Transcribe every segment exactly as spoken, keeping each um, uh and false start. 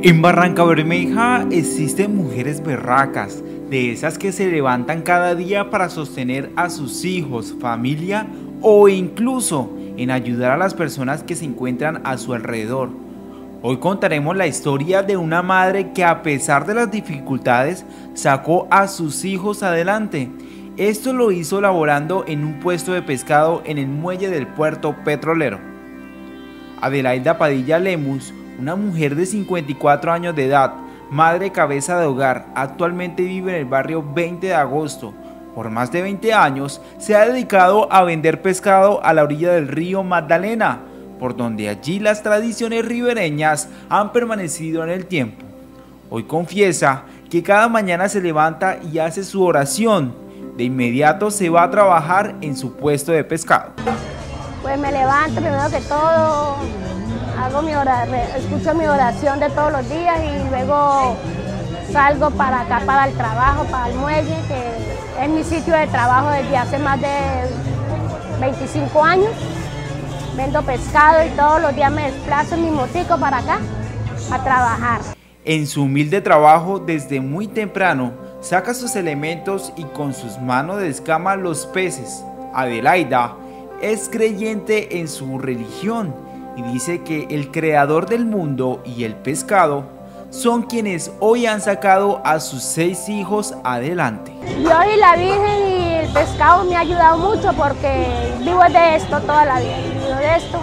En Barrancabermeja existen mujeres berracas, de esas que se levantan cada día para sostener a sus hijos, familia o incluso en ayudar a las personas que se encuentran a su alrededor. Hoy contaremos la historia de una madre que, a pesar de las dificultades, sacó a sus hijos adelante. Esto lo hizo laborando en un puesto de pescado en el muelle del puerto petrolero. Adelaida Padilla Lemus, una mujer de cincuenta y cuatro años de edad, madre cabeza de hogar, actualmente vive en el barrio veinte de agosto. Por más de veinte años se ha dedicado a vender pescado a la orilla del río Magdalena, por donde allí las tradiciones ribereñas han permanecido en el tiempo. Hoy confiesa que cada mañana se levanta y hace su oración. De inmediato se va a trabajar en su puesto de pescado. Pues me levanto primero que todo, hago mi oración, escucho mi oración de todos los días y luego salgo para acá, para el trabajo, para el muelle, que es mi sitio de trabajo desde hace más de veinticinco años. Vendo pescado y todos los días me desplazo en mi motico para acá a trabajar. En su humilde trabajo, desde muy temprano, saca sus elementos y con sus manos descama los peces. Adelaida es creyente en su religión y dice que el creador del mundo y el pescado son quienes hoy han sacado a sus seis hijos adelante. Yo y la Virgen y el pescado me ha ayudado mucho porque vivo de esto toda la vida, vivo de esto.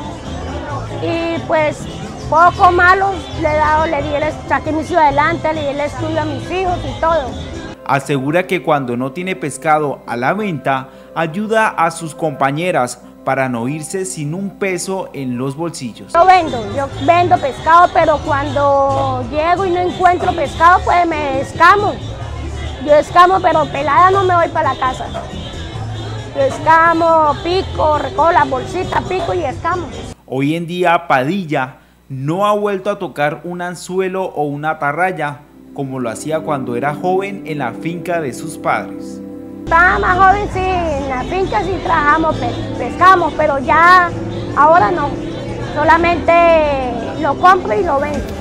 Y pues poco malo le he dado, le di el, saqué mi hijo adelante, le di el estudio a mis hijos y todo. Asegura que cuando no tiene pescado a la venta, ayuda a sus compañeras para no irse sin un peso en los bolsillos. Yo vendo, yo vendo pescado, pero cuando llego y no encuentro pescado, pues me escamo. Yo escamo, pero pelada no me voy para la casa. Yo escamo, pico, recojo las bolsitas, pico y escamo. Hoy en día Padilla no ha vuelto a tocar un anzuelo o una atarraya, como lo hacía cuando era joven en la finca de sus padres. Estaba más joven, sí, en la finca sí trabajamos, pescamos, pero ya ahora no, solamente lo compro y lo vendo.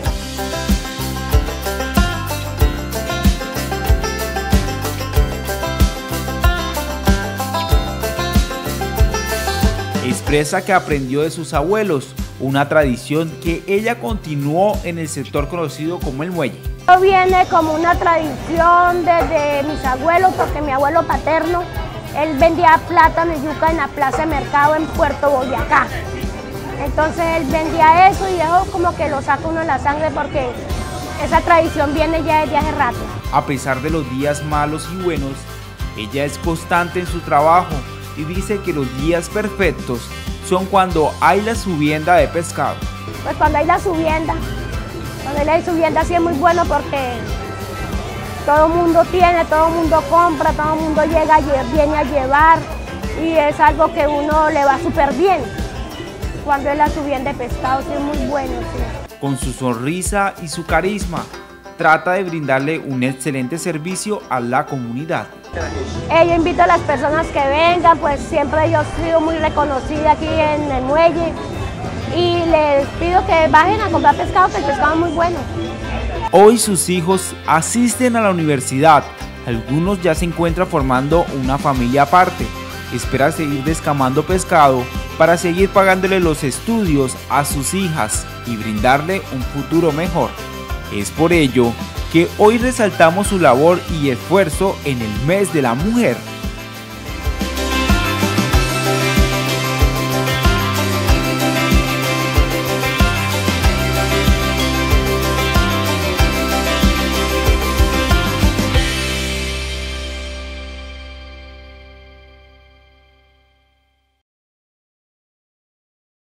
Expresa que aprendió de sus abuelos, una tradición que ella continuó en el sector conocido como el muelle. Esto viene como una tradición desde mis abuelos, porque mi abuelo paterno, él vendía plátano y yuca en la plaza de mercado en Puerto Boyacá. Entonces él vendía eso y eso como que lo saca uno en la sangre porque esa tradición viene ya desde hace rato. A pesar de los días malos y buenos, ella es constante en su trabajo y dice que los días perfectos son cuando hay la subienda de pescado. Pues cuando hay la subienda, cuando hay la subienda sí es muy bueno porque todo el mundo tiene, todo el mundo compra, todo el mundo llega, viene a llevar y es algo que uno le va súper bien. Cuando es la subienda de pescado sí es muy bueno. Sí. Con su sonrisa y su carisma, trata de brindarle un excelente servicio a la comunidad. Yo invito a las personas que vengan, pues siempre yo he sido muy reconocida aquí en el muelle y les pido que bajen a comprar pescado, que el pescado es muy bueno. Hoy sus hijos asisten a la universidad, algunos ya se encuentran formando una familia aparte. Espera seguir descamando pescado para seguir pagándole los estudios a sus hijas y brindarle un futuro mejor. Es por ello que hoy resaltamos su labor y esfuerzo en el mes de la mujer.